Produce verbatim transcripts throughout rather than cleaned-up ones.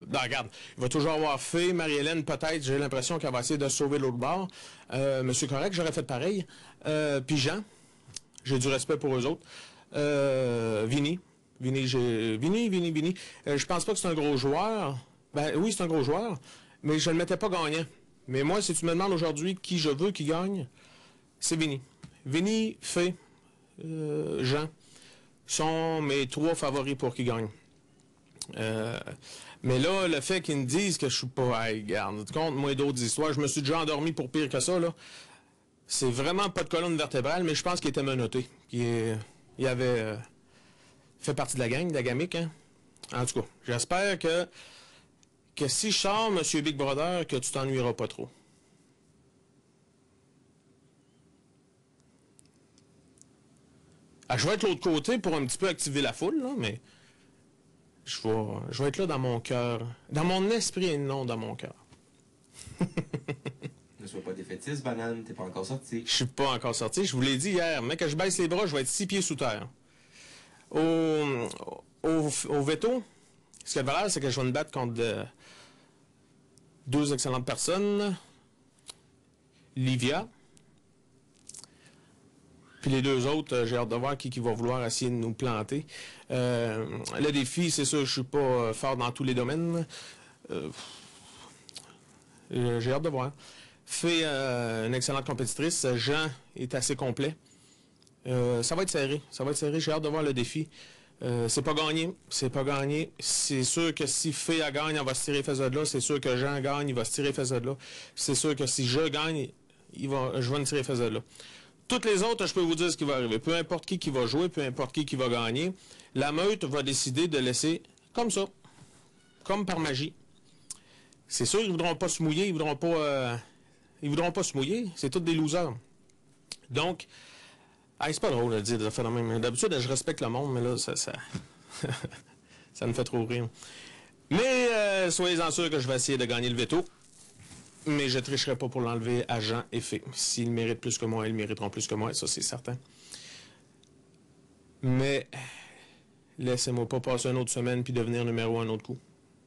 non, regarde, il va toujours avoir fait. Marie-Hélène, peut-être, j'ai l'impression qu'elle va essayer de sauver l'autre bord. Euh, Monsieur Correct, j'aurais fait pareil. Euh, puis Jean, j'ai du respect pour eux autres. Euh, Vinny, Vinny, j'ai... Vinny, Vinny, Vinny. Euh, je pense pas que c'est un gros joueur. Ben oui, c'est un gros joueur, mais je ne le mettais pas gagnant. Mais moi, si tu me demandes aujourd'hui qui je veux qui gagne, c'est Vinny. Vinny, Fé, euh, Jean sont mes trois favoris pour qu'ils gagnent. Euh, mais là, le fait qu'ils me disent que je suis pas... Hey, garde, compte, moi d'autres histoires, je me suis déjà endormi pour pire que ça, là. C'est vraiment pas de colonne vertébrale, mais je pense qu'il était menotté. Il, il avait euh, fait partie de la gang, de la gamique, hein. En tout cas, j'espère que, que si je sors, Monsieur Big Brother, que tu t'ennuieras pas trop. Ah, je vais être de l'autre côté pour un petit peu activer la foule, là, mais je vais, je vais être là dans mon cœur, dans mon esprit et non dans mon cœur. Ne sois pas défaitiste, banane, t'es pas encore sorti. Je suis pas encore sorti, je vous l'ai dit hier, mais que je baisse les bras, je vais être six pieds sous terre. Au, au, au veto, ce qui est valable, c'est que je vais me battre contre de, deux excellentes personnes. Livia. Puis les deux autres, euh, j'ai hâte de voir qui, qui va vouloir essayer de nous planter. Euh, le défi, c'est sûr, je suis pas euh, fort dans tous les domaines. Euh, j'ai hâte de voir. Fait euh, une excellente compétitrice. Jean est assez complet. Euh, ça va être serré. Ça va être serré. J'ai hâte de voir le défi. Euh, c'est pas gagné. C'est pas gagné. C'est sûr que si Fé a gagne, elle va se tirer les de là. C'est sûr que Jean gagne, il va se tirer les de là. C'est sûr que si je gagne, il va, je vais me tirer les de là. Toutes les autres, je peux vous dire ce qui va arriver. Peu importe qui qui va jouer, peu importe qui qui va gagner, la meute va décider de laisser comme ça, comme par magie. C'est sûr, ils voudront pas se mouiller, ils voudront pas, euh, ils voudront pas se mouiller. C'est tous des losers. Donc, ah, c'est pas drôle de dire des affaires de même. D'habitude, je respecte le monde, mais là, ça, ça, ça me fait trop rire. Mais euh, soyez-en sûrs que je vais essayer de gagner le veto. Mais je ne tricherai pas pour l'enlever à Jean et Fé. S'ils méritent plus que moi, ils mériteront plus que moi, ça c'est certain. Mais laissez-moi pas passer une autre semaine puis devenir numéro un un autre coup.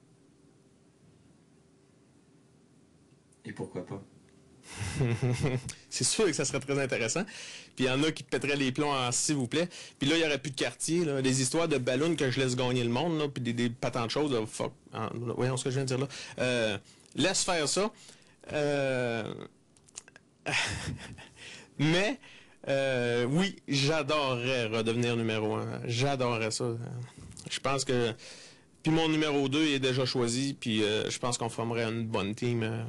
Et pourquoi pas? C'est sûr que ça serait très intéressant. Puis il y en a qui pèteraient les plombs en s'il vous plaît. Puis là, il n'y aurait plus de quartier. Là. Des histoires de ballons que je laisse gagner le monde, là, puis des, des patentes de choses. Là, fuck. Ah, voyons ce que je viens de dire là. Euh, laisse faire ça. Euh... Mais, euh, oui, j'adorerais redevenir numéro un. J'adorerais ça. Je pense que... Puis mon numéro deux est déjà choisi, puis euh, je pense qu'on formerait une bonne team euh,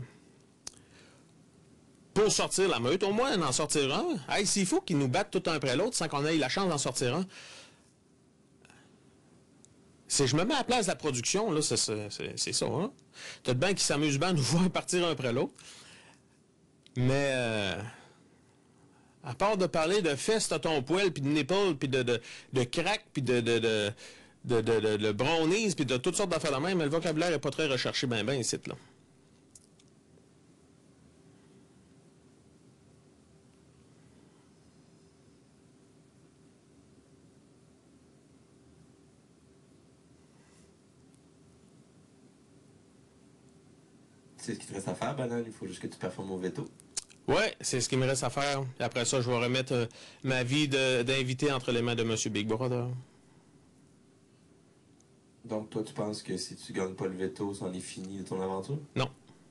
pour sortir la meute. Au moins, en sortir un. Hey, s'il faut qu'ils nous battent tout un après l'autre sans qu'on ait la chance d'en sortir un. Si je me mets à la place de la production, là, c'est ça. Hein? T'as de bien qui s'amusent bien à nous voir partir un après l'autre. Mais, euh, à part de parler de fesses à ton poil, puis de nipple, puis de, de, de crack, puis de, de, de, de, de, de, de brownies, puis de toutes sortes d'affaires de même, mais le vocabulaire n'est pas très recherché ben ben ici, là. C'est ce qui te reste à faire, banane. Il faut juste que tu performes au veto. Ouais, c'est ce qui me reste à faire. Et après ça, je vais remettre euh, ma vie d'invité entre les mains de Monsieur Big Brother. Donc, toi, tu penses que si tu gagnes pas le veto, c'en est fini de ton aventure? Non.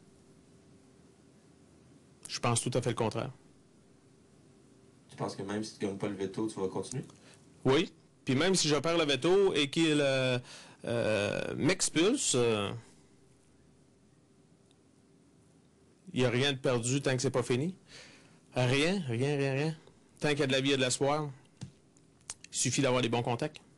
Je pense tout à fait le contraire. Tu penses que même si tu gagnes pas le veto, tu vas continuer? Oui. Puis même si je perds le veto et qu'il euh, euh, m'expulse... Euh, il n'y a rien de perdu tant que c'est pas fini. Rien, rien, rien, rien. Tant qu'il y a de la vie et de l'espoir, il suffit d'avoir des bons contacts.